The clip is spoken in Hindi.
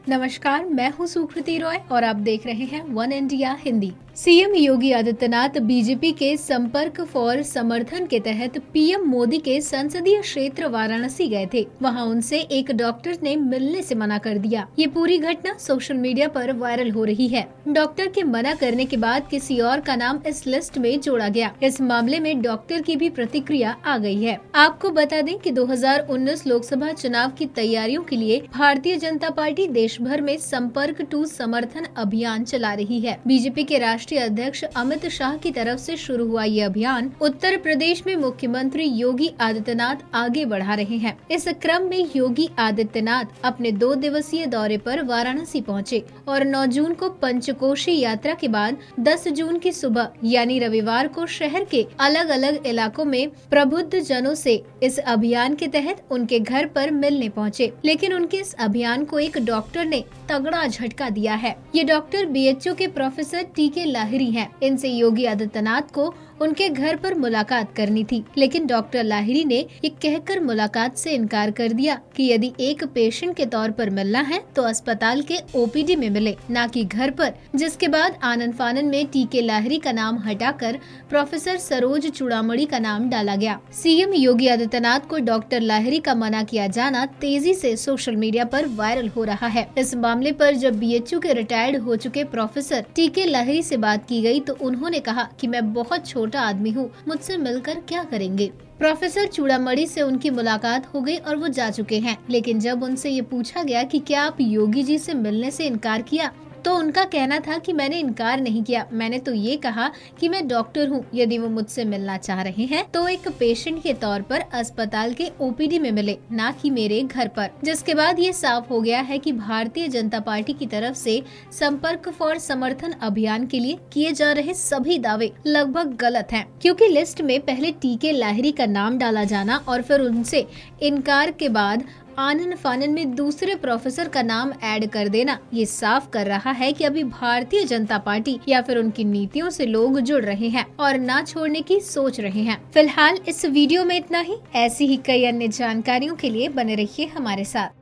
नमस्कार, मैं हूँ सुकृति रॉय और आप देख रहे हैं One India Hindi. CM Yogi Adityanath BJP के संपर्क फॉर समर्थन के तहत पीएम मोदी के संसदीय क्षेत्र वाराणसी गए थे। वहां उनसे एक डॉक्टर ने मिलने से मना कर दिया। ये पूरी घटना सोशल मीडिया पर वायरल हो रही है। डॉक्टर के मना करने के बाद किसी और का नाम इस लिस्ट में जोड़ा गया। इस मामले में डॉक्टर की भी प्रतिक्रिया आ गई है। आपको बता दें कि 2019 लोकसभा चुनाव की तैयारियों के लिए भारतीय जनता पार्टी देश भर में संपर्क टू समर्थन अभियान चला रही है। बीजेपी के राष्ट्रीय अध्यक्ष अमित शाह की तरफ से शुरू हुआ ये अभियान उत्तर प्रदेश में मुख्यमंत्री योगी आदित्यनाथ आगे बढ़ा रहे हैं। इस क्रम में योगी आदित्यनाथ अपने 2 दिवसीय दौरे पर वाराणसी पहुंचे और 9 जून को पंचकोशी यात्रा के बाद 10 जून की सुबह यानी रविवार को शहर के अलग अलग इलाकों में प्रबुद्ध जनों से इस अभियान के तहत उनके घर पर मिलने पहुंचे। लेकिन उनके इस अभियान को एक डॉक्टर ने तगड़ा झटका दिया है। ये डॉक्टर बीएचयू के प्रोफेसर टीके लाहिरी हैं। इनसे योगी आदित्यनाथ को उनके घर पर मुलाकात करनी थी, लेकिन डॉक्टर लाहिरी ने ये कहकर मुलाकात से इनकार कर दिया कि यदि एक पेशेंट के तौर पर मिलना है तो अस्पताल के ओपीडी में मिले, ना कि घर पर। जिसके बाद आनन फानन में टीके लाहिरी का नाम हटाकर प्रोफेसर सरोज चूड़ामणि का नाम डाला गया। सीएम योगी आदित्यनाथ को डॉक्टर लाहिरी का मना किया जाना तेजी से सोशल मीडिया पर वायरल हो रहा है। इस मामले पर जब बीएचयू के रिटायर्ड हो चुके प्रोफेसर टीके लाहिरी से बात की गई तो उन्होंने कहा कि मैं बहुत छोटा आदमी हूँ, मुझसे मिलकर क्या करेंगे। प्रोफेसर चूड़ामणि से उनकी मुलाकात हो गई और वो जा चुके हैं। लेकिन जब उनसे ये पूछा गया कि क्या आप योगी जी से मिलने से इनकार किया, तो उनका कहना था कि मैंने इनकार नहीं किया, मैंने तो ये कहा कि मैं डॉक्टर हूँ, यदि वो मुझसे मिलना चाह रहे हैं तो एक पेशेंट के तौर पर अस्पताल के ओपीडी में मिले, ना कि मेरे घर पर। जिसके बाद ये साफ हो गया है कि भारतीय जनता पार्टी की तरफ से संपर्क फॉर समर्थन अभियान के लिए किए जा रहे सभी दावे लगभग गलत हैं, क्योंकि लिस्ट में पहले टीके लाहिरी का नाम डाला जाना और फिर उनसे इनकार के बाद आनन फानन में दूसरे प्रोफेसर का नाम ऐड कर देना ये साफ कर रहा है कि अभी भारतीय जनता पार्टी या फिर उनकी नीतियों से लोग जुड़ रहे हैं और ना छोड़ने की सोच रहे हैं। फिलहाल इस वीडियो में इतना ही। ऐसी ही कई अन्य जानकारियों के लिए बने रहिए हमारे साथ।